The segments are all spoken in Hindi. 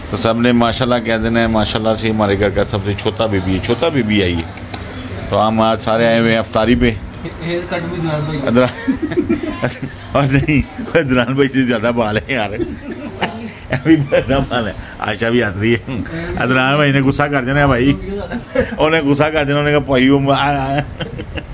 तो सब ने माशाल्लाह कह देना है। माशाल्लाह से हमारे घर का सबसे छोटा बेबी आई है। तो हम आज सारे आए हुए हैं अफ्तारी पे। और नहीं, अदनान भाई से ज़्यादा बाल है यार, अभी ज़्यादा बाल है। आशा भी हंस रही है। अदनान भाई ने गुस्सा कर देना भाई, उन्हें गुस्सा कर देना, उन्हें कहा भाई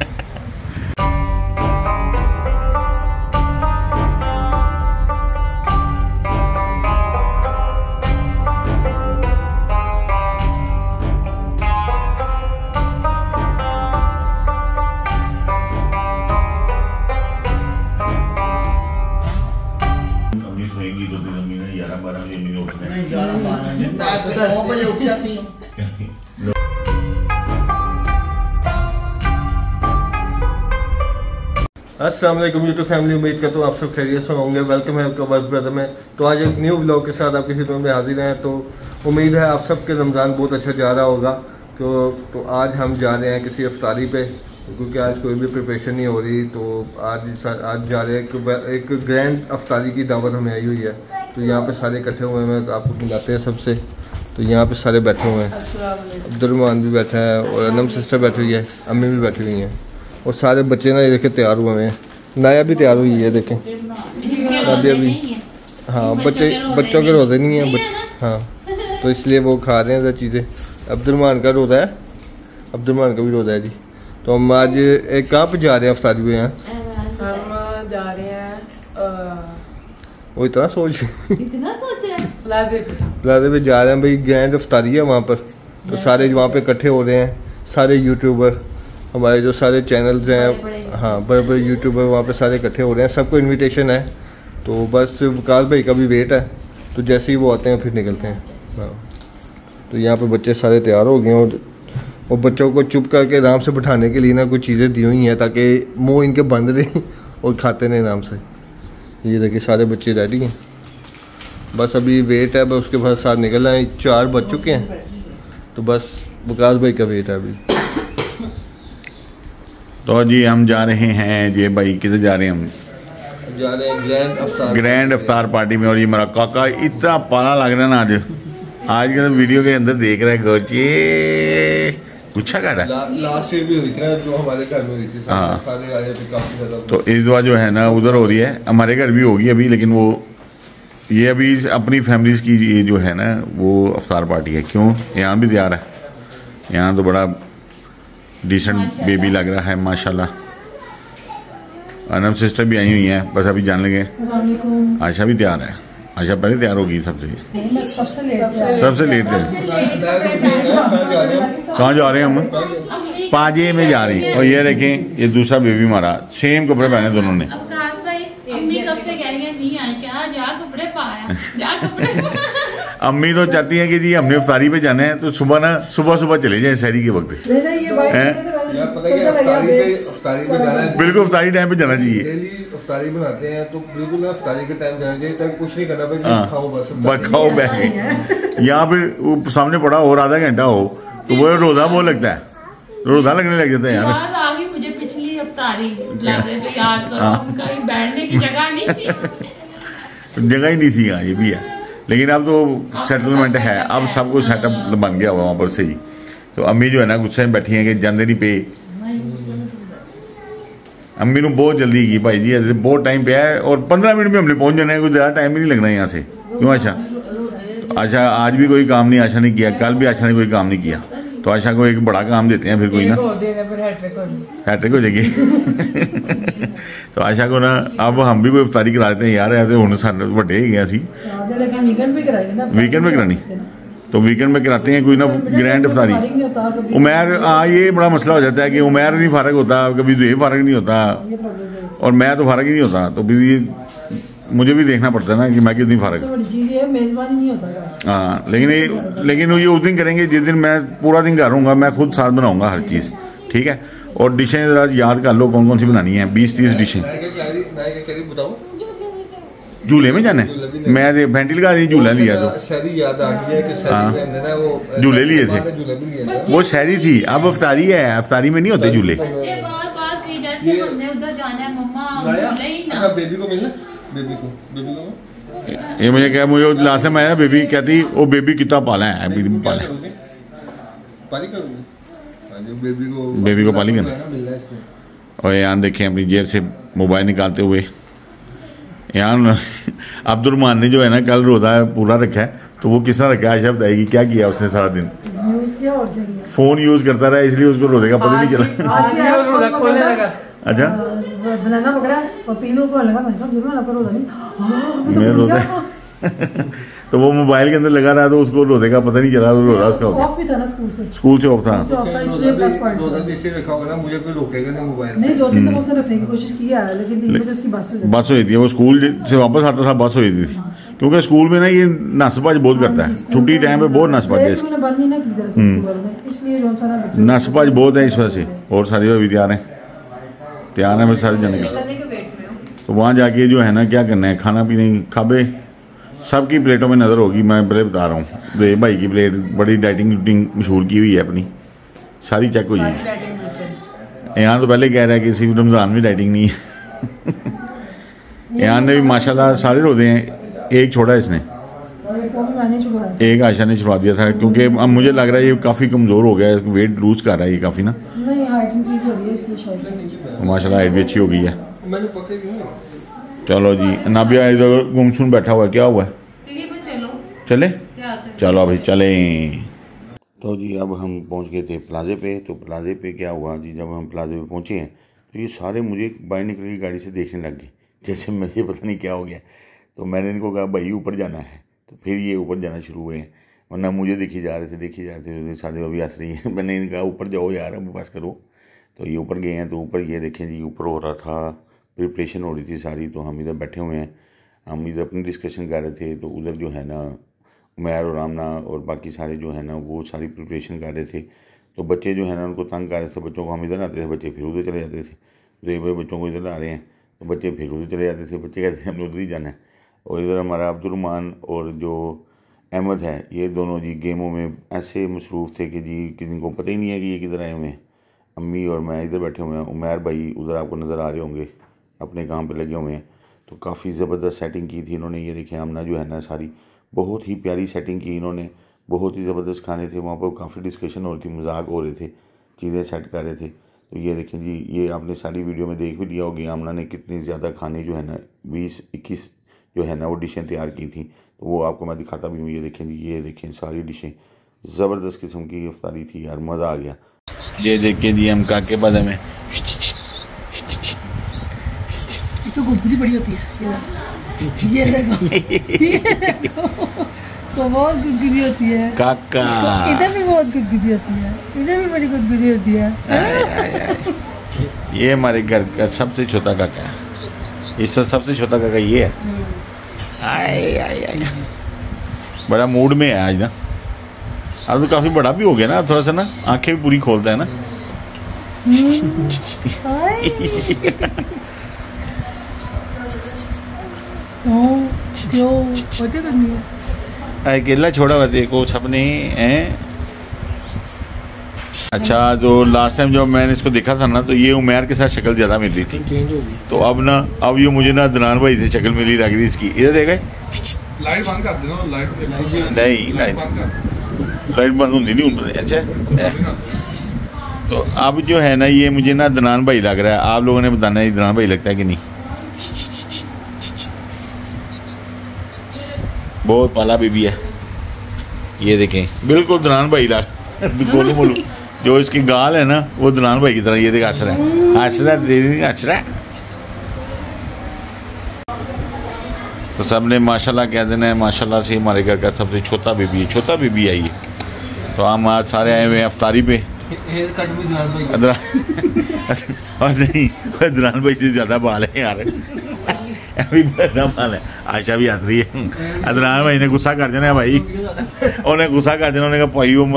अस्सलाम वालेकुम यूट्यूब फैमिली, उम्मीद करता हूँ आप सब खैरियत से होंगे। वेलकम है आपका बस ब्रदर में। तो आज एक न्यू व्लॉग के साथ आपकी खिदमत में हाजिर हैं। तो उम्मीद है आप सबके रमज़ान बहुत अच्छा जा रहा होगा। तो आज हम जा रहे हैं किसी अफ्तारी पे, क्योंकि आज कोई भी प्रिपरेशन नहीं हो रही। तो आज जा रहे हैं एक ग्रैंड अफ्तारी की दावत हमें आई हुई है। तो यहाँ पे सारे इकट्ठे हुए हैं, तो आपको मिलाते हैं सबसे। तो यहाँ पे सारे बैठे हुए हैं, अब्दुलरहमान भी बैठा है और अनम सिस्टर बैठी हुई है, अम्मी भी बैठी हुई हैं और सारे बच्चे ना ये देखें तैयार हुए हैं। नाया भी तैयार हुई है, देखें अभी। हाँ, बच्चों के रोज़े नहीं हैं हाँ, तो इसलिए वो खा रहे हैं चीज़ें। अब्दुलरहमान का रोज़ा है, अब्दुलरहमान का भी रोज़ा है जी। तो हम आज एक कहाँ पे जा रहे हैं अफ्तारी में? यहाँ हम जा रहे हैं वो इतना सोच प्लाजे पे जा रहे हैं भाई, ग्रैंड अफ्तारी है वहाँ पर। तो सारे वहाँ पे इकट्ठे हो रहे हैं, सारे यूट्यूबर, हमारे जो सारे चैनल्स हैं, हाँ बड़े बड़े यूट्यूबर वहाँ पे सारे इकट्ठे हो रहे हैं। सबको इनविटेशन है। तो बस विकास भाई का भी वेट है, तो जैसे ही वो आते हैं फिर निकलते हैं। हाँ, तो यहाँ पे बच्चे सारे तैयार हो गए हैं और बच्चों को चुप करके आराम से बिठाने के लिए ना कुछ चीज़ें दी हुई हैं ताकि मुँह इनके बंद रहें और खाते नहीं आराम से। ये देखिए सारे बच्चे रेडी हैं, बस अभी वेट है, बस उसके बाद साथ निकल आए। 4 बज चुके हैं, तो बस विकास भाई का वेट है अभी। तो जी हम जा रहे हैं जी भाई, किधर जा रहे हैं? हम जा रहे हैं ग्रैंड अफ्तार पार्टी में। और ये मेरा काका इतना पाला लग रहा है ना आज के वीडियो के अंदर देख रहा है घर गुच्छा कर रहा है। लास्ट ईयर भी हुई थी ना, जो हमारे घर में हुई थी। हाँ, सारे आए थे काफ़ी ज़्यादा। तो इस दफा जो है ना उधर हो रही है, हमारे घर भी होगी अभी, लेकिन वो ये अभी अपनी फैमिलीज़ की ये जो है ना वो अफ्तार पार्टी है। क्यों? यहाँ भी तैयार है, यहाँ तो बड़ा डिसेंट बेबी लग रहा है माशाल्लाह। अनम सिस्टर भी आई हुई हैं, बस अभी जान लगे। आशा भी तैयार है, आशा पहले तैयार होगी सबसे लेट है। कहाँ जा रहे हैं हम? पाजे में जा रही। और ये देखें, ये दूसरा बेबी हमारा, सेम कपड़े पहने दोनों ने। अम्मी तो चाहती है कि जी हमने अफ्तारी पे जाना है, तो सुबह चले जाए शहरी के वक्त। बिल्कुल अफ्तारी टाइम पे जाना चाहिए। अफ्तारी बनाते हैं तो बिल्कुल अफ्तारी के टाइम जाना चाहिए, तक कुछ नहीं करना भाई, खाओ बस खाओ बैठ के। यहाँ पे सामने पड़ा और आधा घंटा हो तो वो रोजा बहुत लगता है, रोजा लगने लग जाता है यार। आगे मुझे पिछली अफ्तारी पे याद करो, उनका बैठने की जगह नहीं थी। हाँ, ये भी है, लेकिन अब तो सेटलमेंट है, अब सब कुछ सेटअप बन गया हुआ वहाँ पर से ही। तो अम्मी जो है ना गुस्से में बैठी हैं कि जाने नहीं पे। अम्मी ने बहुत जल्दी की भाई जी, बहुत टाइम पे है और 15 मिनट में हमने पहुँच जाना है, कुछ ज़्यादा टाइम भी नहीं लगना यहाँ से। क्यों आशा? तो आशा आज भी कोई काम नहीं आशा ने किया, कल भी आशा ने कोई काम नहीं किया। तो आशा को एक बड़ा काम देते हैं फिर कोई ना, हैट्रिक हो जाएगी। तो आशा को ना अब हम भी कोई अफ्तारी करा देते हैं यार, ऐसे होने सारे बड़े ही गया सी। वीकेंड में करानी, तो वीकेंड में कराते हैं कोई ना ग्रैंड अफ्तारी। उमैर, हाँ ये बड़ा मसला हो जाता है कि उमैर नहीं फारग होता, कभी तो ये फारग नहीं होता और मैं तो फारग ही नहीं होता। तो फिर ये मुझे भी देखना पड़ता है ना कि मैं कितनी फारग। हाँ, लेकिन ये उस दिन करेंगे जिस दिन मैं पूरा दिन घर हूँगा, मैं खुद साथ बनाऊँगा हर चीज़, ठीक है। और डिशें ज़रा याद कर लो कौन कौन सी बनानी है, 20-30 डिशें। झूले में जाना है, मैं वेंटिल का झूला लिया तो झूले लिए थे, वो शहरी थी। अब अफ्तारी है, अफ्तारी में नहीं होते झूले। ये मुझे क्या, मुझे लास्ट टाइम आया बेबी कहती वो बेबी कितना पाला है, बेबी पाला बेबी को पाली करना। और यहाँ देखें अपनी जेब से मोबाइल निकालते हुए यहाँ अब्दुलरहमान ने जो है ना कल रोज़ा पूरा रखा है, तो वो किस तरह रखा है आयशा बताएगी, क्या किया उसने सारा दिन? फोन यूज करता रहा, इसलिए उसको रोज़े का पता नहीं चला। अच्छा बनाना पकड़ा और पीनू फोन लगा, मैंने कहा जुर्माना आपका रोज़ा नहीं, मेरा रोज़ा तो वो मोबाइल के अंदर लगा रहा, तो उसको रोज़े का पता नहीं चला, तो रोज़ा उसका ऑफ भी था ना, स्कूल से ऑफ था। इसलिए प्लस पॉइंट मुझे कोई रोकेगा नहीं मोबाइल नहीं, 2-3 दिन उसने रखने की कोशिश की है, लेकिन 3 बजे उसकी बस हुई थी। वो स्कूल से वापस आता था, बस हुई थी, क्योंकि स्कूल में ना ये नसबाज बहुत करता है, छुट्टी टाइम पे बहुत नसबाज है, नसबाज बहुत है इस वजह से। और सारी भी तैयार है मैं सारे जाने का। तो वहाँ जाके जो है ना क्या करना है, खाना पीने खाबे सबकी प्लेटों में नज़र होगी। मैं पहले बता रहा हूँ, दे भाई की प्लेट बड़ी डाइटिंग मशहूर की हुई है अपनी, सारी चेक हुई है। यहाँ तो पहले कह रहा है कि सिर्फ रमज़ान में डाइटिंग नहीं है। यहाँ ने भी माशाल्लाह सारे रोज़े हैं, एक छोड़ा इसने, एक आयशा ने छुड़वा दिया था, क्योंकि अब मुझे लग रहा है ये काफ़ी कमज़ोर हो गया है, वेट लूज कर रहा है ये काफ़ी ना। माशाल्लाह हाइट भी अच्छी हो गई है। चलो जी, नाबिया इधर गुमसुम बैठा हुआ है, क्या हुआ है? चले चलो अभी चलें। तो जी अब हम पहुंच गए थे प्लाजे पे। तो प्लाजे पे क्या हुआ जी, जब हम प्लाजे पे पहुंचे हैं तो ये सारे मुझे बाहर निकल की गाड़ी से देखने लग गए, जैसे मुझे पता नहीं क्या हो गया। तो मैंने इनको कहा भाई ऊपर जाना है, तो फिर ये ऊपर जाना शुरू हुए हैं, वरना मुझे देखी जा रहे थे सारे अभी हंस रही हैं। मैंने इनका ऊपर जाओ यार, अब बस करो। तो ये ऊपर गए हैं, तो ऊपर ये देखें जी, ऊपर हो रहा था, प्रिपरेशन हो रही थी सारी। तो हम इधर बैठे हुए हैं, हम इधर अपनी डिस्कशन कर रहे थे। तो उधर जो है ना उमैर और रामना और बाकी सारे जो है ना वो सारी प्रिपरेशन कर रहे थे। तो बच्चे जो है ना उनको तंग कर रहे थे, बच्चों को हम इधर आते थे, बच्चे फिर उधर चले जाते थे। तो एक बार बच्चों को इधर ला रहे हैं तो बच्चे फिर उधर चले जाते थे, बच्चे कहते थे हमने उधर ही जाना है। और इधर हमारा अब्दुलरहमान और जो अहमद है, ये दोनों जी गेमों में ऐसे मसरूफ़ थे कि जी किसी को पता ही नहीं है कि ये किधर आए हुए हैं। अम्मी और मैं इधर बैठे हुए हैं, उमैर भाई उधर आपको नज़र आ रहे होंगे अपने काम पे लगे हुए हैं। तो काफ़ी ज़बरदस्त सेटिंग की थी इन्होंने। ये देखें आमना जो है ना सारी बहुत ही प्यारी सेटिंग की इन्होंने, बहुत ही ज़बरदस्त खाने थे वहाँ पर, काफ़ी डिस्कशन हो रही थी, मजाक हो रहे थे, चीज़ें सेट कर रहे थे। तो ये देखें जी, ये आपने सारी वीडियो में देख भी लिया होगी, आमना ने कितनी ज़्यादा खाने जो है ना 20-21 जो है ना वो डिशें तैयार की थी। तो वो आपको मैं दिखाता भी हूँ। ये देखें जी, ये देखें सारी डिशें ज़बरदस्त किस्म की इफ्तारी थी यार, मज़ा आ गया। ये देख के जी हम काके बादे में तो गुदगुदी बड़ी होती है, ये देखो तो बहुत गुदगुदी होती है काका, इधर भी बहुत गुदगुदी होती है, इधर भी बड़ी गुदगुदी होती है। ये हमारे घर का सबसे छोटा काका है, इस सबसे छोटा काका ये है। आए आए आए, बड़ा मूड में है आज ना। अब तो काफ़ी बड़ा भी हो गया ना, थोड़ा सा ना आंखें भी पूरी खोलता है ना। अकेला छोड़ा हुआ देखो सबने हैं। अच्छा, जो लास्ट टाइम जब मैंने इसको देखा था ना, तो ये उमैर के साथ शक्ल ज़्यादा मिल रही थी, तो अब ना अब ये मुझे ना अदनान भाई से शक्ल मिली लग रही इसकी। इधर देखा, लाइट बंद कर देना, लाइट नहीं, लाइट बंद होती नहीं ऊपर। अच्छा, तो अब जो है ना ये मुझे ना अदनान भाई लग रहा है, आप लोगों ने बताना है अदनान भाई लगता है कि नहीं। बहुत पाला बेबी है, ये देखें बिल्कुल अदनान भाई लग बोलो बोलो, जो इसकी गाल है ना वो अदनान भाई की तरह। ये देख हंस रहा है। तो सब ने माशाल्लाह कह देना है, माशाल्लाह से हमारे घर का सबसे छोटा बेबी है ये। तो हम आज सारे आए हुए हैं अफ्तारी पे। और नहीं, अदनान भाई से ज़्यादा बाल है यार, अभी ज़्यादा बाल है। आशा भी हंस रही है। अदनान भाई ने गुस्सा कर देना है भाई, उन्हें गुस्सा कर देना, उन्होंने कहा भाई वो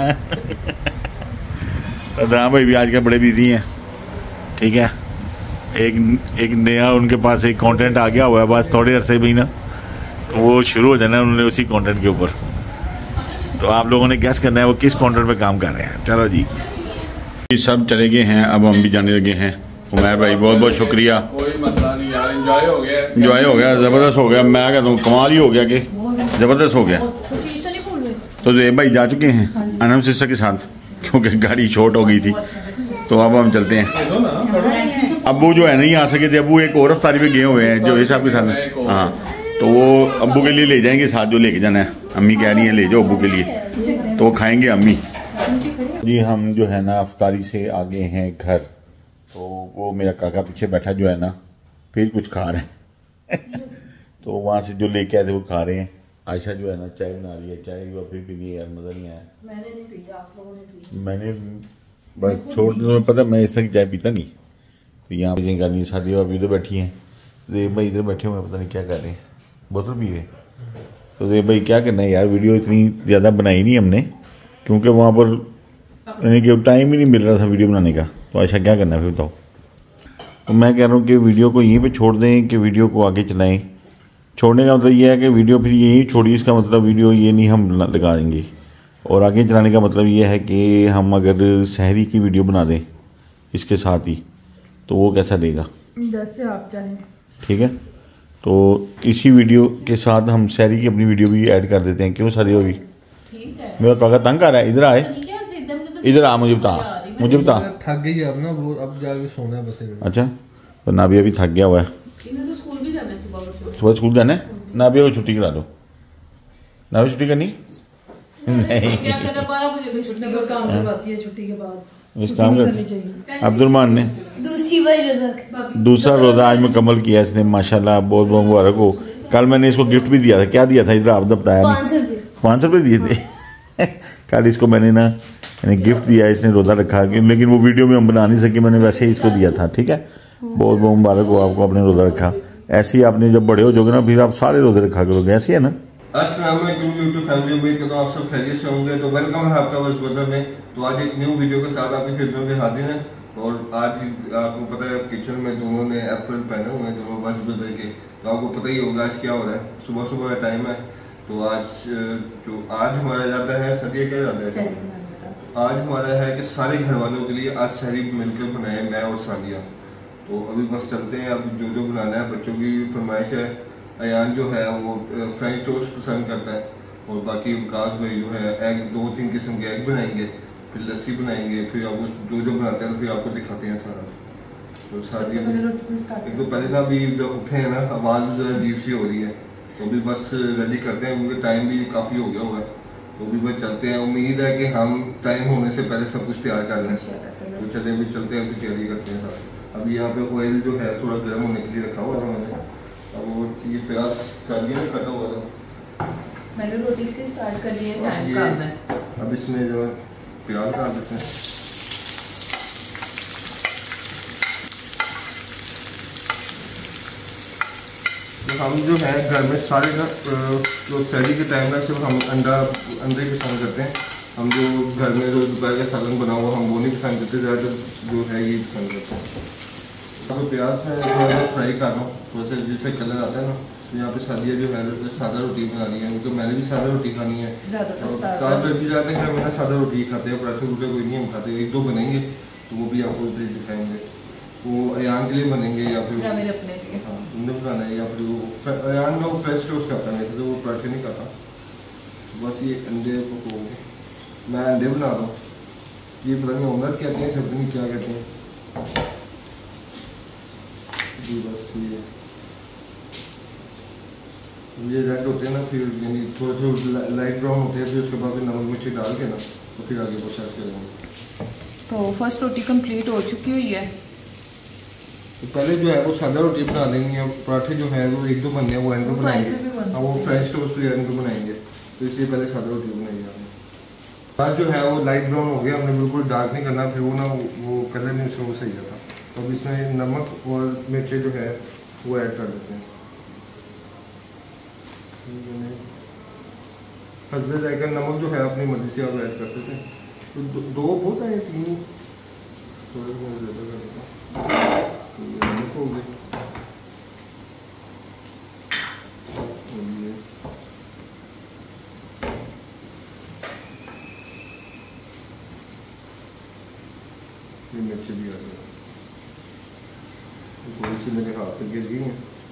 अदनान भाई भी आजकल बड़े बिजी हैं, ठीक है। एक नया उनके पास एक कंटेंट आ गया हुआ है, बस थोड़े अरसे में ही ना तो वो शुरू हो जाना है उन्होंने उसी कंटेंट के ऊपर। तो आप लोगों ने गैस करना है वो किस कंटेंट पे काम कर रहे हैं। चलो जी, सब चले गए हैं, अब हम भी जाने लगे हैं। उमैर भाई बहुत बहुत शुक्रिया। कोई मसला नहीं यार, एंजॉय हो गया, इंजॉय हो गया, ज़बरदस्त हो गया। मैं कहता हूँ कमाल ही हो गया कि ज़बरदस्त हो गया। कुछ चीज तो नहीं भूल गए? तो ज़ेब भाई जा चुके हैं अनम सिस्टर के साथ, क्योंकि गाड़ी शॉर्ट हो गई थी। तो अब हम चलते हैं। अब्बू जो है नहीं आ सके थे, अब्बू एक और अफ्तारी पे गए हुए हैं जो साहब के साथ। हाँ, तो वो अब्बू के लिए ले जाएंगे साथ, जो लेके जाना है। अम्मी कह रही है ले जाओ अब्बू के लिए, तो वो खाएंगे अम्मी जी। हम जो है ना अफ्तारी से आगे हैं घर, तो वो मेरा काका पीछे बैठा जो है ना फिर कुछ खा रहे हैं तो वहाँ से जो लेके आए थे वो खा रहे हैं। आयशा जो है ना चाय बना रही है, चाय वो फिर पी है यार, मज़ा नहीं आया। मैंने नहीं पी, आप लोगों ने पी। मैंने बस छोड़ दो, पता मैं इस तरह की चाय पीता नहीं। तो यहाँ पे करनी शादी और इधर बैठी हैं, देव भाई इधर बैठे हुए हैं, पता नहीं क्या कर रहे हैं, बोतल पी रहे। तो देव भाई क्या करना है यार, वीडियो इतनी ज़्यादा बनाई नहीं हमने, क्योंकि वहाँ पर यानी कि टाइम ही नहीं मिल रहा था वीडियो बनाने का। तो अच्छा क्या करना है फिर बताओ। तो मैं कह रहा हूँ कि वीडियो को यहीं पे छोड़ दें कि वीडियो को आगे चलाएं। छोड़ने का मतलब ये है कि वीडियो फिर यहीं छोड़ी, इसका मतलब वीडियो ये नहीं हम लगाएंगे। और आगे चलाने का मतलब ये है कि हम अगर सहरी की वीडियो बना दें इसके साथ ही, तो वो कैसा रहेगा? जैसे आप चाहें। ठीक है, तो इसी वीडियो के साथ हम सहरी की अपनी वीडियो भी ऐड कर देते हैं। क्यों सारी होगी? ठीक है। मेरा काका तंग आ रहा है, इधर आए, इधर आ, मुझे बता, मुझे बता। थक गई है अब ना वो, अब जाके सोना है बस। अच्छा, तो नाबिया भी थक गया हुआ है, इन्हें तो स्कूल भी जाना है सुबह। सुबह स्कूल जाना है। नाबिया को छुट्टी करा दो। नाबिया छुट्टी करनी नहीं, क्या करना, 12 बजे तक छुट्टी कोई काम करवाती है छुट्टी के बाद। इस काम करनी करते चाहिए। अब्दुलरमान ने दूसरा रोज़ा आज मुकम्मल किया इसने, माशाल्लाह, बहुत बहुत मुबारक हो। कल मैंने इसको गिफ्ट भी दिया था। क्या दिया था इधर, आप बताया नहीं? 500 रुपये दिए थे कल इसको मैंने ना यानी गिफ्ट दिया, इसने रोज़ा रखा, लेकिन वो वीडियो में हम बना नहीं सके, मैंने वैसे ही इसको दिया था। ठीक है, बहुत बहुत मुबारक हो आपको, आपने रोज़ा रखा। ऐसे ही आपने जब बड़े हो जाओगे ना फिर आप सारे रोज़े रखा करोगे, ऐसे है ना। अस्सलाम वालेकुम यूट्यूब फैमिली, उम्मीद करता हूँ आप सब खैरियत से होंगे। तो वेलकम है आपका बस ब्रदर में। तो आज एक न्यू वीडियो के साथ आपकी खिदमत में हाजिर हैं। और आज आपको पता है किचन में दोनों ने एप्रिल पहने हुए हैं, दोनों बस ब्रदर के। तो आपको पता ही होगा आज क्या हो रहा है, सुबह सुबह का टाइम है। तो आज हमारा इरादा है, सदिया क्या इरादा है? आज हमारा है कि सारे घर वालों के लिए आज सहरी मिलकर बनाए, मैं और सादिया। तो अभी बस चलते हैं, अब जो बनाना है। बच्चों की फरमाइश है, अयान जो है वो फ्रेंच टोस्ट पसंद करता है, और बाकी विकास भाई जो है एग, 2-3 किस्म के एग बनाएंगे, फिर लस्सी बनाएंगे, फिर आपको जो बनाते हैं फिर आपको दिखाते हैं सारा। तो सादिया एक तो पहले ना अभी जब उठे हैं ना, आवाज़ जो है अजीब सी हो रही है, तो अभी बस रेडी करते हैं क्योंकि टाइम भी काफ़ी हो गया हुआ है। तो अभी बस चलते हैं, उम्मीद है कि हम टाइम होने से पहले सब कुछ तैयार कर लें। तो चले अभी चलते हैं, अभी तैयारी करते हैं सारा। अभी यहाँ पे ऑयल जो है थोड़ा गर्म होने के लिए रखा हुआ था मैंने। अब वो ये प्याज सादिया में कटा हुआ था, मैंने रोटी इसलिए स्टार्ट कर दी है, टाइम का है। अब इसमें जो है प्याज डाल देते हैं। तो हम जो है घर में सारे ना जो सहरी के टाइम में सिर्फ हम अंडे पसंद करते हैं। हम जो घर में जो दोपहर का सालन बना हुआ हम वो नहीं पसंद करते, ज़्यादातर जो है ये पसंद करते हैं। तो प्याज में थोड़ा सा फ्राई कर रहा हूँ, थोड़ा सा जिससे कलर आता है ना। तो यहाँ पे सादिया जो है सादा रोटी बना रही है, क्योंकि मैंने भी सादा रोटी खानी है। सादा रोटी ज़्यादा घर में ना सादा रोटी खाते हैं, पराठे वूठे कोई नहीं हम खाते। 1-2 बनेंगे तो वो भी आपको दिखाएंगे। वो अयान के लिए बनेंगे या फिर मेरे अपने लिए। हाँ, तुमने बनाना है, या फिर वो अयान में वो फ्रेंच टोस्ट खाता है, तो वो पराठे नहीं खाता। बस ये अंडे पकोगे, मैं अंडे बना रहा हूँ। ये पता नहीं ऑमलेट कहते हैं, सब नहीं क्या कहते हैं जी। बस ये रेड होते हैं ना, फिर यानी थोड़े थोड़े लाइट ब्राउन होते हैं, फिर उसके बाद नमक मिर्ची डाल के ना तो फिर आगे प्रोसेस करेंगे। तो फर्स्ट रोटी कंप्लीट हो चुकी हुई है। तो पहले जो है वो सादा रोटी बना लेंगे, है, पराठे जो है वो 1-2 बनने हैं, वो एंड में बनाएंगे। हाँ, वो फ्रेंच टोस्ट भी एंड में बनाएंगे, तो इसलिए पहले सादा रोटी बनाएंगे। आज जो है वो लाइट ब्राउन हो गया, हमने बिल्कुल डार्क नहीं करना, फिर वो ना वो कलर नहीं उसमें वो सही था। तो अब इसमें नमक और मिर्ची जो है वो ऐड कर देते हैं। हल्दी जाएगा, नमक जो है अपनी मर्जी से आप ऐड कर सकते हैं। तो 2 बहुत है, 3 थोड़े ज़्यादा कर देता हूँ। नमक हो गया, मिर्ची भी आ गई, थोड़ी सी मेरे हाथ पे गिर गई है।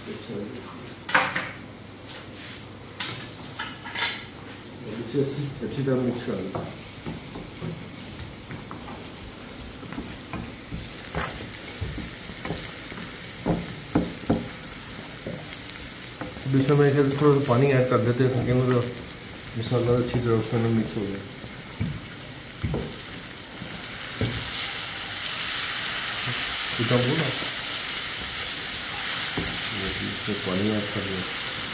इसे अच्छी तरह मिक्स कर लें। इसमें मैं थोड़ा सा पानी ऐड कर देते हैं ताकि मतलब मसाला अच्छी तरह उसके अंदर मिक्स हो जाए। पानी ऐड कर दिया।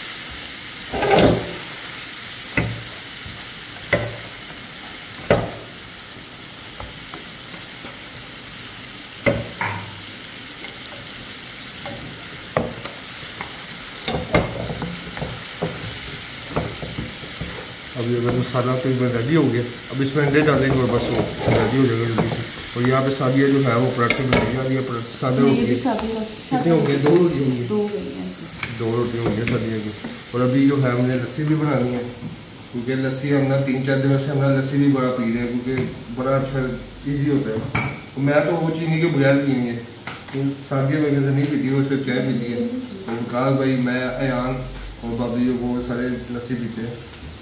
अभी अगर मसाला तो रेडी हो गया, अब इसमें अंडे डालेंगे और बस वो रेडी हो जाएगा जल्दी से। और यहाँ पे सादिया जो है वो पराठे बनाएगी। आदिया सादे होंगे कितने होंगे? 2 रोटी होंगी। 2 रोटी होंगी सादिया की। और अभी जो है हमने लस्सी भी बनानी है, क्योंकि लस्सी हमने 3-4 दिनों से हमने लस्सी भी बड़ा पी रहे हैं, क्योंकि बड़ा अच्छा ईजी होता है। तो मैं तो वो चीनी के बगैर पियेंगे, तो सादिया वगैरह से नहीं पीती, वो सिर्फ चाय पीती है। तो कहा भाई मैं अयान और बाबी वो सारे लस्सी पीते हैं।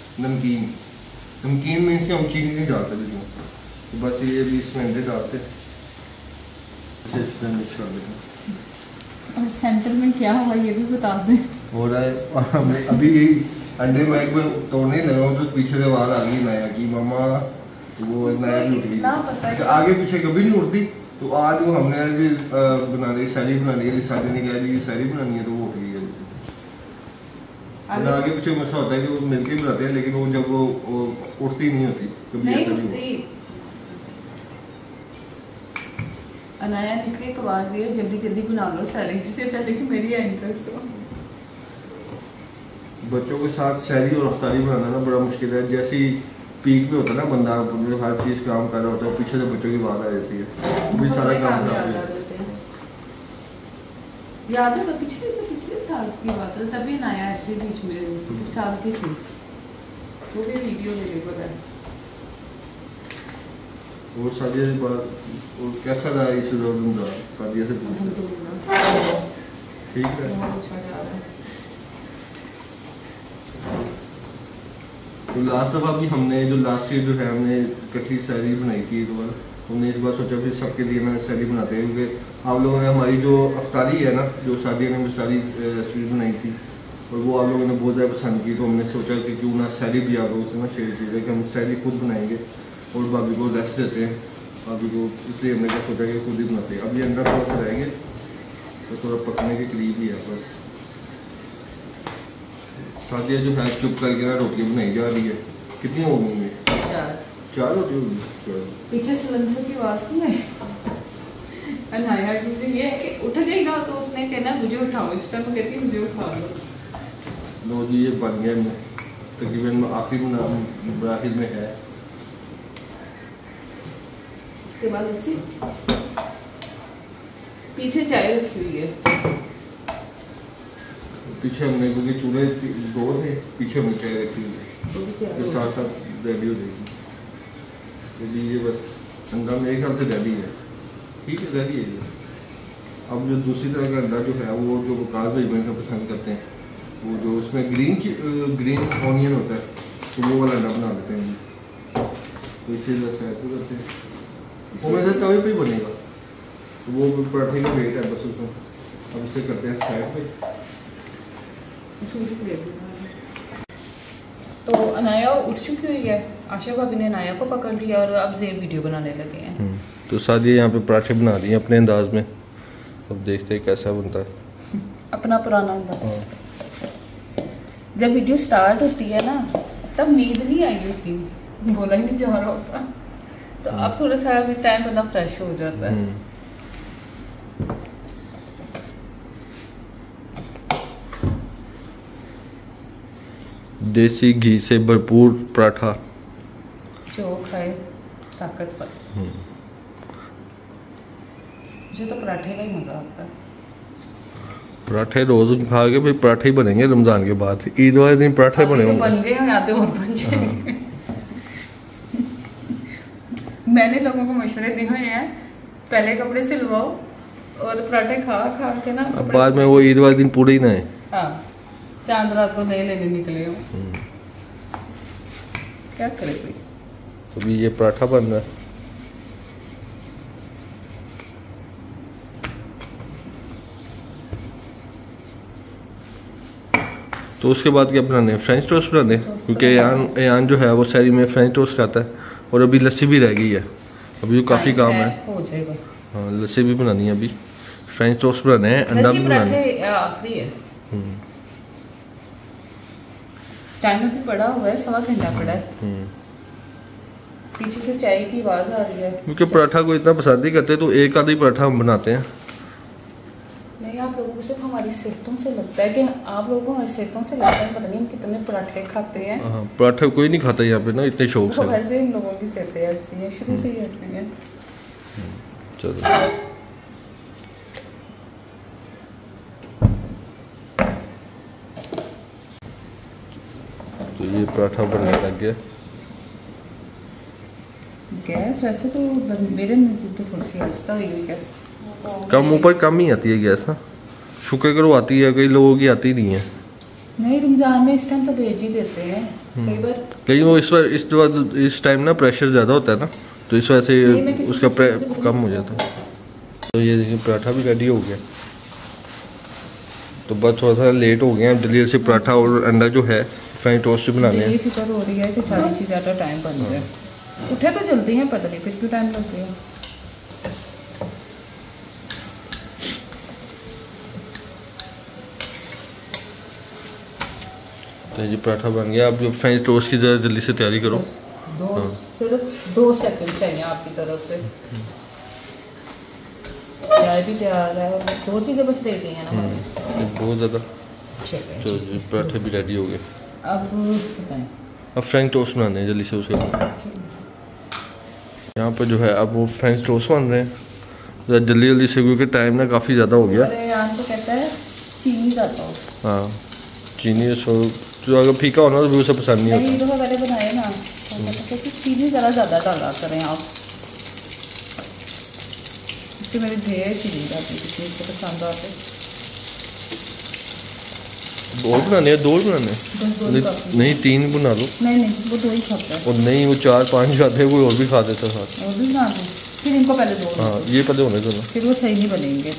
नमकीन में इसमें हम चीनी नहीं डालते भी, तो बस ये भी इसमें अंडे डालते मिक्स कर देते। और सेंटर में क्या हुआ ये भी बता दें। हो रहा है अभी अंडे मैं एक बार तोड़ने लगा हूँ तो पीछे से आवाज़ आ गई नया कि मामा वो नया भी उठ गई। आगे पीछे कभी नहीं उठती, तो आज वो हमने बना ली सैली बनानी है। शादी ने कहा जी सैली बनानी है, तो वो उठ गई है। आगे पीछे ऐसा होता है कि वो मिलके बनाते हैं, लेकिन वो जब वो उठती नहीं होती, नहीं उठती। अनाया ने इसलिए आवाज दी जल्दी जल्दी बना लो सैलेड से पहले कि मेरी इंटरेस्ट हो। बच्चों के साथ सैली और अफ्तारी बनाना ना बड़ा मुश्किल है। जैसे ही पीक पे होता है ना बंदा, हर चीज़ काम कर रहा होता है, पीछे से बच्चों की आवाज़ आ जाती है, वो भी सारा काम खराब है। याद होगा पिछले साल की बात है, तभी नया ऐसे बीच में साल की थी, वो भी वीडियो मेरे को है। वो सादिया से बात वो कैसा रहा इस रमजान? सादिया से पूछना ठीक है। अच्छा जा रहा है। तो लास्ट दफ़ा भी हमने जो लास्ट ईयर जो है हमने इकट्ठी सैली बनाई थी, तो हमने इस बार सोचा फिर सबके लिए मैं सैली बनाते हैं, क्योंकि आप लोगों ने हमारी जो अफ्तारी है ना, जो सादिया ने सारी रेसिपी बनाई थी और वो आप लोगों ने बहुत ज़्यादा पसंद की, तो हमने सोचा कि क्यों ना सैली भी आप लोगों से ना शेयर की जाए, कि हम सैली खुद बनाएंगे और भाभी को रेस्ट देते हैं। भाभी को इसलिए हमने क्या सोचा कि खुद ही बनाते हैं। अब ये अंडा थोड़ा सा रहेंगे तो थोड़ा पकने के करीब ही है बस। सादिया जो है चुप करके ना रोटियाँ बनाई जा रही है। कितनी हो गई? 4 रोटी होगी। पीछे सिलेंडर की आवाज़ नहीं है। अनाया क्योंकि ये है कि उठ जाएगा तो उसने कहना मुझे उठाओ, इस टाइम कहती है मुझे उठा लो। लो जी ये बन गया, तकरीबन आखिर में है। इसके बाद इसी पीछे चाय रखी हुई है। पीछे हमने क्योंकि चूल्हे 2 थे, पीछे हमने चाय रखी हुई है, तो साथ साथ रेडी हो जाएगी। तो जी ये बस अंडा मेरे ख्याल से रेडी है। ठीक है रेडी है। अब जो दूसरी तरह का अंडा जो है वो जो वकास भाई बहन पसंद करते हैं, वो जो उसमें ग्रीन ऑनियन होता है, तो वो वाला अंडा बना देते हैं। तो इसी तरह से ऐसे करते हैं, वो मेरे तवे पे ही बनेगा। तो वो पराठे का वेट है बस उसमें। अब इसे करते हैं साइड पे। तो अनाया उठ चुकी हुई है, आशा भाभी ने अनाया को पकड़ लिया और अब ज़ेब वीडियो बनाने लगे हैं। तो सादिया यहाँ पे पराठे बना दिए अपने अंदाज में, अब देखते हैं कैसा बनता है। अपना पुराना अंदाज। जब वीडियो स्टार्ट होती है ना तब नींद नहीं आई होती, बोला ही नहीं जा रहा होता, तो अब थोड़ा सा अभी टाइम बंदा फ्रेश हो जाता है। देसी घी से भरपूर पराठा जो खाए ताकतवर। मुझे तो पराठे का ही मज़ा आता है। पराठे रोज खा के भाई पराठे ही बनेंगे रमजान के बाद, ईद वाले दिन पराठे बने होंगे। बन गए या तो और बन जाएंगे। मैंने लोगों को मशवरे दिए हुए हैं, पहले कपड़े सिलवाओ और पराठे खा खा के ना अब बाद में वो ईद वाले दिन पूरे ही ना है। हाँ, चांद रात को नए लेने निकले हो, क्या करे कोई। तो भी ये पराठा बन रहा है। तो उसके बाद क्या बनाने, फ्रेंच टोस्ट बनाने, क्योंकि यान जो है वो शहरी में फ्रेंच टोस्ट खाता है। और अभी लस्सी भी रह गई है, अभी तो काफ़ी काम है। हो जाएगा। हाँ, लस्सी भी बनानी है, अभी फ्रेंच टोस्ट बनाने हैं, अंडा भी बनाना है। आखिरी है, टाइम भी पड़ा हुआ है, 1.25 घंटा पड़ा है। पीछे से चाय की आवाज़ आ रही है, क्योंकि पराठा को इतना पसंद ही करते तो एक आधा ही पराठा हम बनाते हैं। नहीं, आप लोगों को सिर्फ हमारी सेहतों से लगता है कि आप लोगों को हमारी सेहतों से लगता है, पता नहीं हम कितने पराठे खाते हैं। हाँ, पराठा कोई नहीं खाता यहाँ पे ना इतने शौक से। वैसे इन लोगों की सेहतें ऐसी हैं, शुरू से ही ऐसी हैं। चलो तो ये पराठा बनने लग गया। गैस वैसे तो मेरे नज़दीक तो थोड़ी सी आहिस्ता हुई हुई है, कम ऊपर कम ही आती है गैस। हाँ, शुक्र करो आती है, कई लोगों की आती नहीं है। नहीं, रमज़ान में इस टाइम तो भेज ही देते हैं कई बार। लेकिन वो इस टाइम ना प्रेशर ज़्यादा होता है ना, तो इस वजह से उसका कम हो जाता है। तो ये देखिए पराठा भी रेडी हो गया। तो बस थोड़ा सा लेट हो गया, जल्दी से पराठा और अंडा जो है फ्रेंच टोस्ट बनाने हैं। ये फिक्र हो रही है कि सारी चीज़ ज़्यादा टाइम बन जाए। उठे तो जल्दी हैं, पता नहीं फिर क्यों टाइम लग गया। तो ये पराठा बन गया। अब जो फ्रेंच टोस्ट की ज़रा जल्दी से तैयारी करो। सिर्फ 2 सेकंड चाहिए आपकी तरफ से। चाय भी तैयार है और 2 चीज़ें बस रह गई हैं ना हमारी। बहुत ज़्यादा। चलिए, तो ये पराठे भी रेडी हो गए। अब बताएं। अब फ्रेंच टोस्ट बनाने हैं जल्दी से उसके बाद। यहाँ पर जो है अब वो फ्रेंच टोस्ट बन रहे हैं ज़रा जल्दी से, क्योंकि टाइम ना काफ़ी ज़्यादा हो गया। अरे यार तो कहता है चीनी ज़्यादा हो। हाँ, चीनी जो अगर फीका होना तो भी उसे पसंद नहीं नहीं, होता। तो पहले बनाए ना, तो कहते हैं कि चीनी ज़रा ज़्यादा डाला करें आप। इससे मेरे ढेर चीनी डालती है, इसको पसंद आते। और बनाने हैं, 2 बनाने हैं? नहीं 3 बना लो। नहीं, वो 2 ही खाता है। और नहीं, वो 4-5 खाते हैं, कोई और भी खा देता है साथ। और भी बना दूँ, फिर इनको पहले 2। हाँ, ये पहले होने दो ना, फिर वो सही नहीं बनेंगे।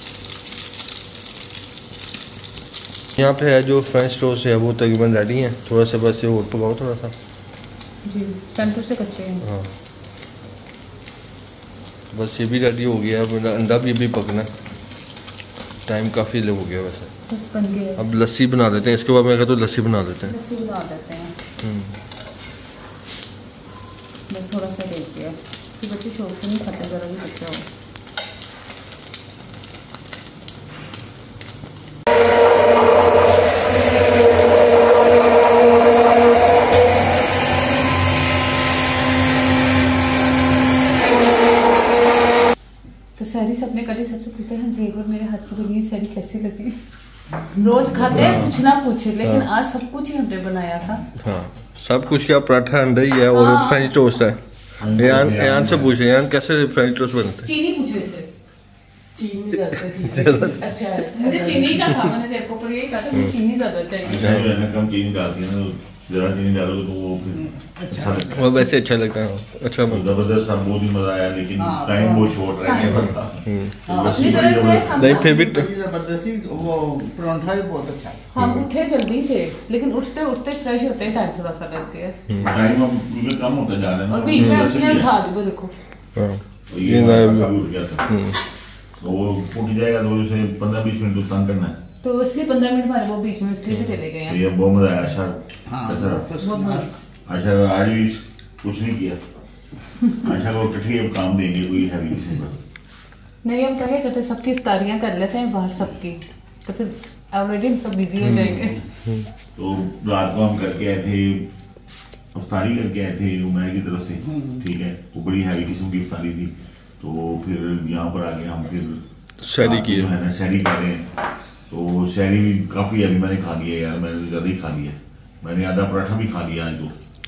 यहाँ पे है जो फ्रेंच टोस्ट है वो तकरीबन रेडी है। थोड़ा सा बस ये और पकाओ थोड़ा सा जी, सेंटर से कच्चे हैं। हाँ, बस ये भी रेडी हो गया। अब अंडा भी अभी पकना, टाइम काफ़ी हो गया वैसे। बस बन गया। अब लस्सी बना देते हैं, इसके बाद मैं कहता हूँ लस्सी बना देते हैं। लस्सी बना देते हैं। बस थोड़ा सा देख दिया, फिर बच्चे शौक से नहीं खाते, ज़रा भी कच्चा हो। सहरी सबने कल सबसे पूछते हैं जेब और मेरे हाथ की बनी हुई सहरी कैसी लगी। रोज खाते हैं कुछ ना कुछ, लेकिन आज सब कुछ ही हमने बनाया था। हाँ, सब कुछ क्या, पराठा अंडा ही है और फ्रेंच टोस्ट है। यान से पूछे, यान कैसे फ्रेंच टोस्ट बनते हैं? चीनी पूछे से चीनी ज़्यादा। अच्छा, मुझे चीनी का था, मैंने तेरे को पर यही कहा था मुझे चीनी ज़्यादा चाहिए। कम चीनी डालती है ना, ज़्यादा चीनी डालोगे तो वो फिर अच्छा लगता है। वो वैसे अच्छा लगता है। अच्छा जबरदस्त था, बहुत ही मजा आया, लेकिन टाइम बहुत शॉर्ट रह गया था। अपनी तरह से हम नहीं, फिर भी जबरदस्ती वो परांठा भी बहुत अच्छा है। हम उठे जल्दी थे, लेकिन उठते उठते फ्रेश होते टाइम थोड़ा सा लग गया। टाइम अब क्योंकि कम होता जा रहा है और ना, बीच में उसने उठा दी, वो देखो ये काफी उठ गया था। तो वो उठ जाएगा तो उसे 15-20 मिनट तंग करना है, तो इसलिए 15 मिनट हमारे वो बीच में इसलिए भी चले गए तो हैं। ये बहुत मजा आया। आशा बहुत मजा। आशा आज भी कुछ नहीं किया। आशा को इकट्ठे अब काम देंगे कोई हैवी किसी का नहीं, हम क्या करते सबकी इफ्तारियां कर लेते हैं बाहर सबकी, तो फिर ऑलरेडी हम सब बिजी हो जाएंगे। तो रात को हम करके आए थे, इफ्तारी करके आए थे उमर की तरफ से, ठीक है, वो बड़ी हैवी किस्म की इफ्तारी थी। तो फिर यहाँ पर आके हम फिर शहरी की है ना, शहरी कर रहे हैं। तो शहरी भी काफ़ी हैवी मैंने खा लिया यार, मैंने ज़्यादा ही खा लिया। मैंने आधा पराठा भी खा लिया आज तो।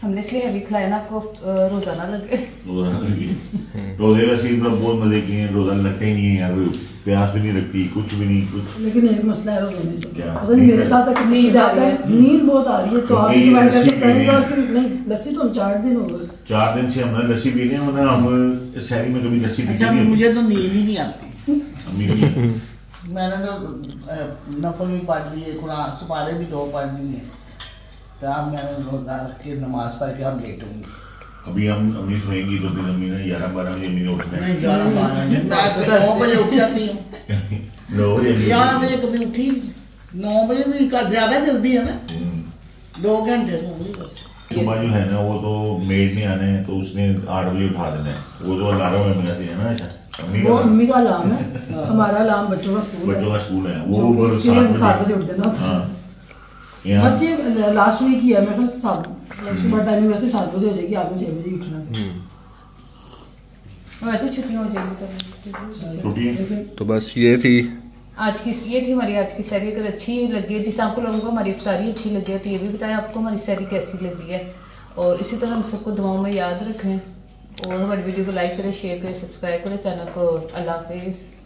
हमने इसलिए हैवी खिलाया ना, आपको रोजाना लगे। रोजे वैसे इस बार बहुत मजे किए हैं, रोजा लगते ही नहीं है यार, प्यास भी नहीं लगती, कुछ भी नहीं कुछ। लेकिन एक मसला है रोजाने से, क्या? पता नहीं मेरे साथ किसी नींद जाता है, नींद बहुत आ रही है, तो आप रिकमेंड करते हैं नहीं लस्सी तो हम 4 दिन हो गए, 4 दिन से हमने लस्सी पी रहे हैं, वरना हम शहरी में कभी लस्सी पीते अच्छा नहीं। मुझे तो नींद ही नहीं आती। अम्मी की मैंने तो नफल भी पढ़ ली है, कुरान सुपारे भी 2 पढ़ ली है, तो अब मैंने रोजा रख के नमाज पढ़ के अब लेटूंगी। अभी हम अम्मी सोएंगी 2 दिन, अम्मी ने 11-12 बजे अम्मी ने उठना है। मैं 11-12 मैं 9 बजे उठ जाती हूँ। 9 बजे 11 बजे कभी उठी, 9 बजे भी ज्यादा जल्दी है ना, 2 घंटे सोऊंगी बस। सुबह जो है ना वो तो मेड ने आना है, तो उसने 8 बजे उठा देना है, वो जो अलार्म है मेरा है ना। अच्छा वो अम्मी का अलार्म है, हमारा अलार्म बच्चों का स्कूल बच्चों का स्कूल है, जो वो कि इसके लिए हम 7 बजे उठ देना होता है। हाँ यहाँ बस ये लास्ट वीक ही है, मैं कहा सुबह टाइमिंग वैसे 7 बजे हो जाएगी, आपको 6 बजे ही उठना है। वैसे छुट्टियां हो जाएगी छुट्टी है। तो बस ये थी ये थी हमारी आज की सैरी। अगर अच्छी लगी है, जिस आपको लोगों को हमारी इफ्तारी अच्छी लगी है, तो ये भी बताएं आपको हमारी सैरी कैसी लगी है। और इसी तरह हम सबको दुआओं में याद रखें, और हमारी वीडियो को लाइक करें, शेयर करें, सब्सक्राइब करें चैनल को। अल्लाह हाफिज़।